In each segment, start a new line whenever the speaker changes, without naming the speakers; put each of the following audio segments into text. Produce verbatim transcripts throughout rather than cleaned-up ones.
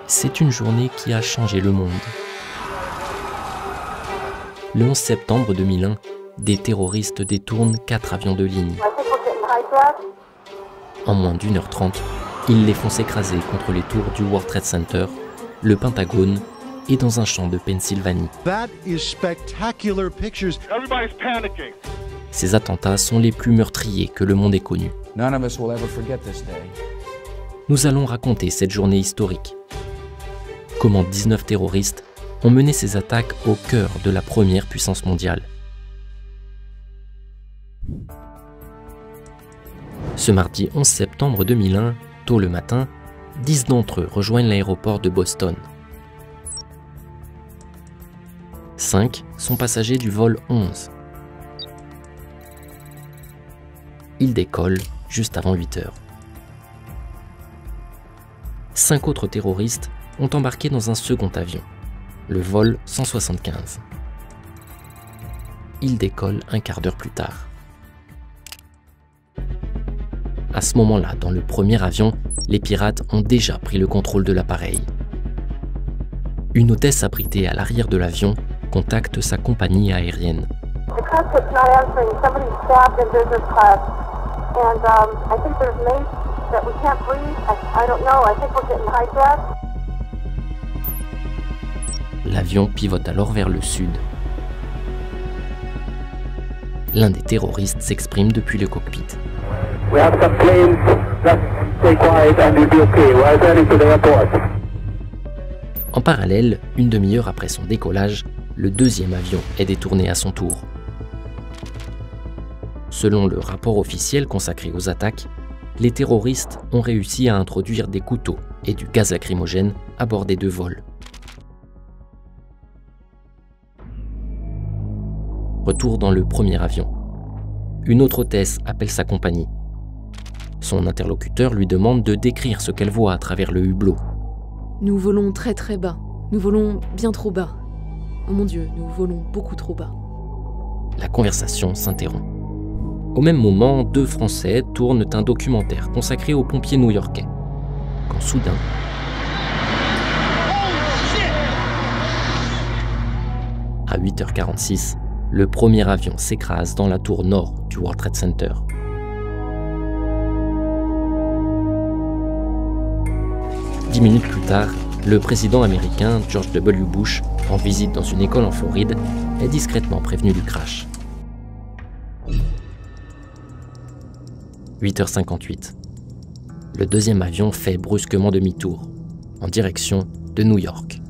C'est une journée qui a changé le monde. Le onze septembre deux mille un, des terroristes détournent quatre avions de ligne. En moins d'une heure trente, ils les font s'écraser contre les tours du World Trade Center, le Pentagone et dans un champ de Pennsylvanie.
That is spectacular pictures.
Everybody's panicking.
Ces attentats sont les plus meurtriers que le monde ait connus.
None of us will ever forget this day.
Nous allons raconter cette journée historique. Comment dix-neuf terroristes ont mené ces attaques au cœur de la première puissance mondiale. Ce mardi onze septembre deux mille un, tôt le matin, dix d'entre eux rejoignent l'aéroport de Boston. Cinq sont passagers du vol onze. Ils décollent juste avant huit heures. Cinq autres terroristes ont embarqué dans un second avion, le vol cent soixante-quinze. Ils décollent un quart d'heure plus tard. À ce moment-là, dans le premier avion, les pirates ont déjà pris le contrôle de l'appareil. Une hôtesse abritée à l'arrière de l'avion contacte sa compagnie aérienne. L'avion pivote alors vers le sud. L'un des terroristes s'exprime depuis le cockpit.
We have some planes. Just stay quiet and you'll be okay. We're heading to the airport.
En parallèle, une demi-heure après son décollage, le deuxième avion est détourné à son tour. Selon le rapport officiel consacré aux attaques, les terroristes ont réussi à introduire des couteaux et du gaz lacrymogène à bord des deux vols. Retour dans le premier avion. Une autre hôtesse appelle sa compagnie. Son interlocuteur lui demande de décrire ce qu'elle voit à travers le hublot.
Nous volons très très bas. Nous volons bien trop bas. Oh mon Dieu, nous volons beaucoup trop bas.
La conversation s'interrompt. Au même moment, deux Français tournent un documentaire consacré aux pompiers new-yorkais. Quand soudain, à huit heures quarante-six, le premier avion s'écrase dans la tour nord du World Trade Center. Dix minutes plus tard, le président américain George W. Bush, en visite dans une école en Floride, est discrètement prévenu du crash. huit heures cinquante-huit. Le deuxième avion fait brusquement demi-tour, en direction de New York.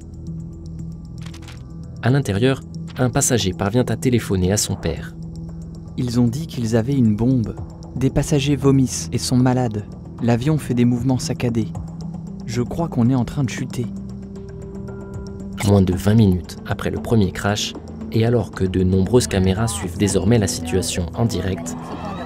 À l'intérieur, un passager parvient à téléphoner à son père.
Ils ont dit qu'ils avaient une bombe. Des passagers vomissent et sont malades. L'avion fait des mouvements saccadés. Je crois qu'on est en train de chuter.
Moins de vingt minutes après le premier crash, et alors que de nombreuses caméras suivent désormais la situation en direct,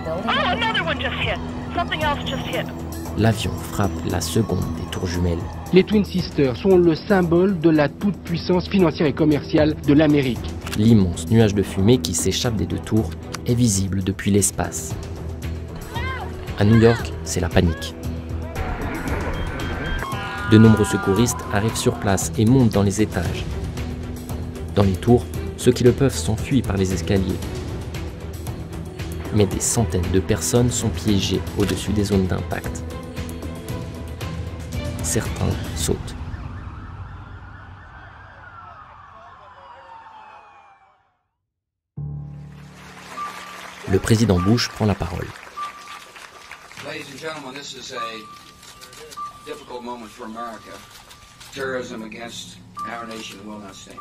l'avion frappe la seconde des tours jumelles.
Les Twin Sisters sont le symbole de la toute-puissance financière et commerciale de l'Amérique.
L'immense nuage de fumée qui s'échappe des deux tours est visible depuis l'espace. À New York, c'est la panique. De nombreux secouristes arrivent sur place et montent dans les étages. Dans les tours, ceux qui le peuvent s'enfuient par les escaliers. Mais des centaines de personnes sont piégées au-dessus des zones d'impact. Certains sautent. Le président Bush prend la parole.
Ladies and gentlemen, this is a difficult moment for America. Terrorism against our nation will not stand.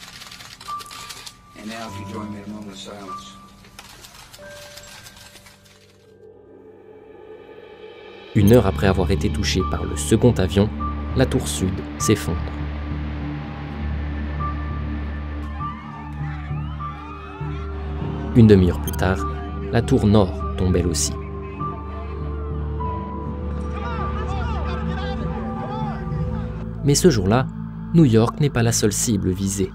And now, if you join me in a moment of silence.
Une heure après avoir été touchée par le second avion, la tour sud s'effondre. Une demi-heure plus tard, la tour nord tombe elle aussi. Mais ce jour-là, New York n'est pas la seule cible visée.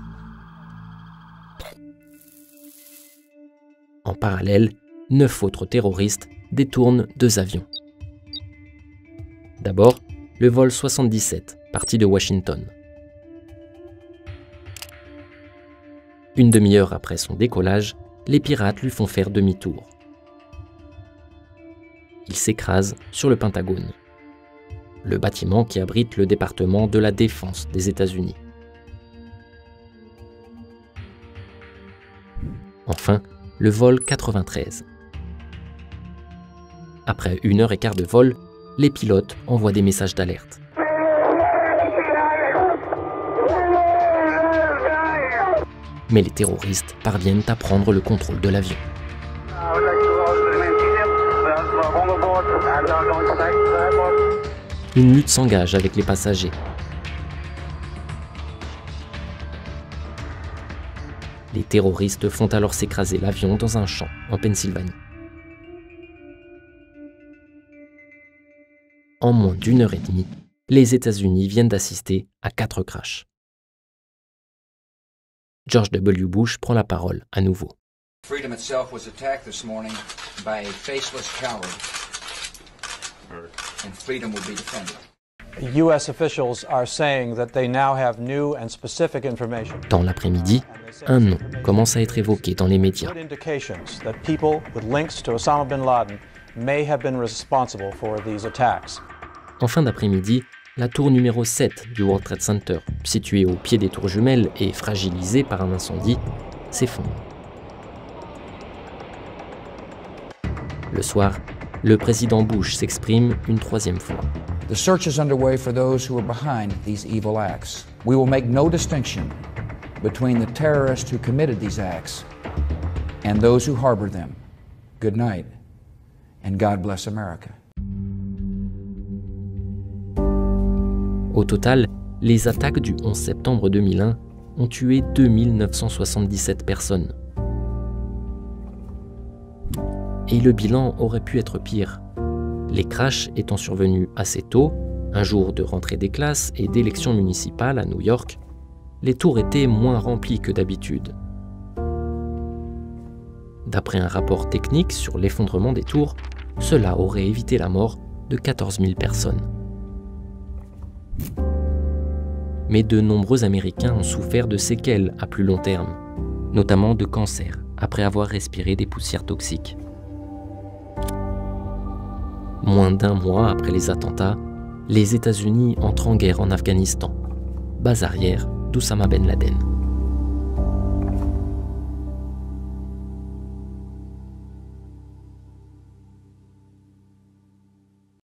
En parallèle, neuf autres terroristes détournent deux avions. D'abord, le vol soixante-dix-sept, parti de Washington. Une demi-heure après son décollage, les pirates lui font faire demi-tour. Il s'écrase sur le Pentagone, le bâtiment qui abrite le département de la Défense des États-Unis. Enfin, le vol quatre-vingt-treize. Après une heure et quart de vol, les pilotes envoient des messages d'alerte. Mais les terroristes parviennent à prendre le contrôle de l'avion. Une lutte s'engage avec les passagers. Les terroristes font alors s'écraser l'avion dans un champ en Pennsylvanie. En moins d'une heure et demie, les États-Unis viennent d'assister à quatre crashs. George W. Bush prend la parole à nouveau.
Freedom itself was attacked this morning by a faceless coward, and freedom will be defended.
U S officials are saying that they now have new and specific information.
Dans l'après-midi, un nom commence à être évoqué dans les médias.
Indications that people with links to Osama bin Laden may have been responsible for these attacks.
En fin d'après-midi, la tour numéro sept du World Trade Center, située au pied des tours jumelles et fragilisée par un incendie, s'effondre. Le soir, le président Bush s'exprime une troisième fois.
The search is underway for those who are behind these evil acts. We will make no distinction between the terrorists who committed these acts and those who harbor them. Good night, and God bless America.
Au total, les attaques du onze septembre deux mille un ont tué deux mille neuf cent soixante-dix-sept personnes. Et le bilan aurait pu être pire. Les crashs étant survenus assez tôt, un jour de rentrée des classes et d'élections municipales à New York, les tours étaient moins remplies que d'habitude. D'après un rapport technique sur l'effondrement des tours, cela aurait évité la mort de quatorze mille personnes. Mais de nombreux Américains ont souffert de séquelles à plus long terme, notamment de cancer, après avoir respiré des poussières toxiques. Moins d'un mois après les attentats, les États-Unis entrent en guerre en Afghanistan, base arrière d'Oussama Ben Laden.